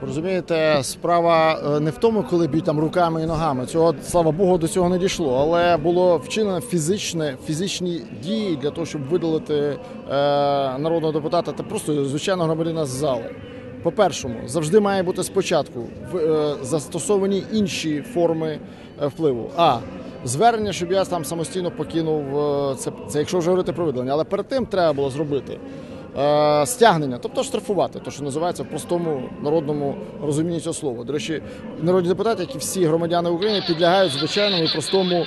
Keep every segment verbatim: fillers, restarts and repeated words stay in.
Розумієте, справа не в тому, коли б'ють там руками і ногами. Цього, слава Богу, до цього не дійшло. Але було вчинено фізичне, фізичні дії для того, щоб видалити е, народного депутата та просто звичайного громадянина з зали. По-першому, завжди має бути спочатку в, е, застосовані інші форми е, впливу. А. Звернення, щоб я там самостійно покинув, е, це, це якщо вже говорити про видалення. Але перед тим треба було зробити е, стягнення, тобто штрафувати, то, що називається в простому народному розумінні цього слова. До речі, народні депутати, як і всі громадяни України, підлягають звичайному і простому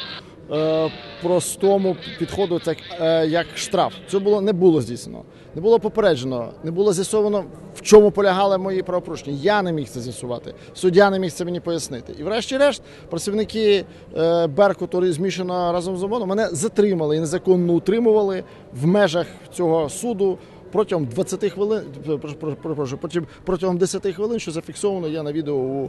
простому підходу, так, як штраф. Це було, не було здійснено, не було попереджено, не було з'ясовано, в чому полягали мої правопорушення. Я не міг це з'ясувати, суддя не міг це мені пояснити. І врешті-решт працівники Беркуту, змішано разом з ОМОНом, мене затримали і незаконно утримували в межах цього суду протягом двадцяти хвилин, потім протягом десяти хвилин, що зафіксовано є на відео у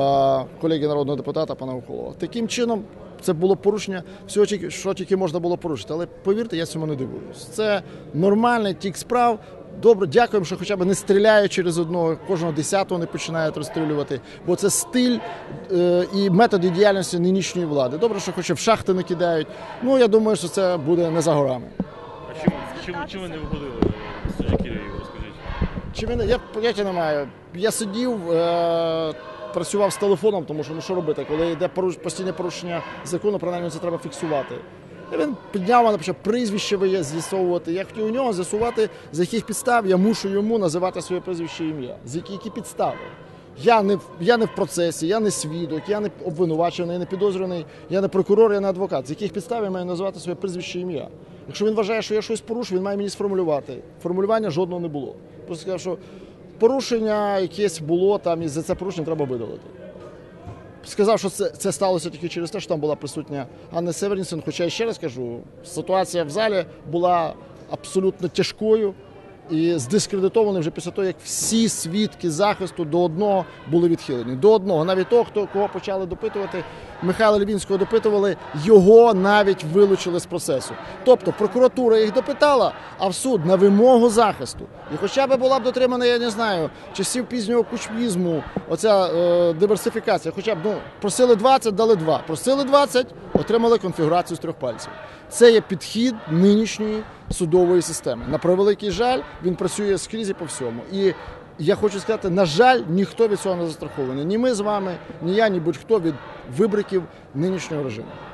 колеги народного депутата пана Охолова. Таким чином, це було порушення всього, що тільки можна було порушити. Але, повірте, я цьому не дивуюсь. Це нормальний тік справ. Добре, дякуємо, що хоча б не стріляють через одного, кожного десятого не починають розстрілювати. Бо це стиль е, і методи діяльності нинішньої влади. Добре, що хоча б в шахти не кидають. Ну, я думаю, що це буде не за горами. А чим, чим, чим ви не виходили, судді Кірєєву, розкажіть? Чим я, я поняття не маю. Я сидів, е, працював з телефоном, тому що, ну що робити, коли йде поруч, постійне порушення закону, принаймні це треба фіксувати. І він підняв мене, почав прізвище з'ясовувати. Я хотів у нього з'ясувати, з яких підстав я мушу йому називати своє прізвище і ім'я. З які, які підстави. Я не, я не в процесі, я не свідок, я не обвинувачений, я не підозрюваний, я не прокурор, я не адвокат. З яких підстав я маю називати своє прізвище і ім'я? Якщо він вважає, що я щось порушив, він має мені сформулювати. Формулювання жодного не було. Просто сказав, що порушення якесь було, там, і за це порушення треба видалити. Сказав, що це, це сталося тільки через те, що там була присутня Анна Северінсон. Хоча, я ще раз кажу, ситуація в залі була абсолютно тяжкою і здискредитований вже після того, як всі свідки захисту до одного були відхилені. До одного. Навіть того, хто, кого почали допитувати, Михайла Лівінського допитували, його навіть вилучили з процесу. Тобто прокуратура їх допитала, а в суд на вимогу захисту. І хоча б була б дотримана, я не знаю, часів пізнього кучмізму, оця е, диверсифікація, хоча б, ну, просили двадцять, дали два. Просили двадцять, отримали конфігурацію з трьох пальців. Це є підхід нинішньої судової системи. На превеликий жаль, він працює скрізь і по всьому. І я хочу сказати, на жаль, ніхто від цього не застрахований. Ні ми з вами, ні я, ні будь-хто від вибриків нинішнього режиму.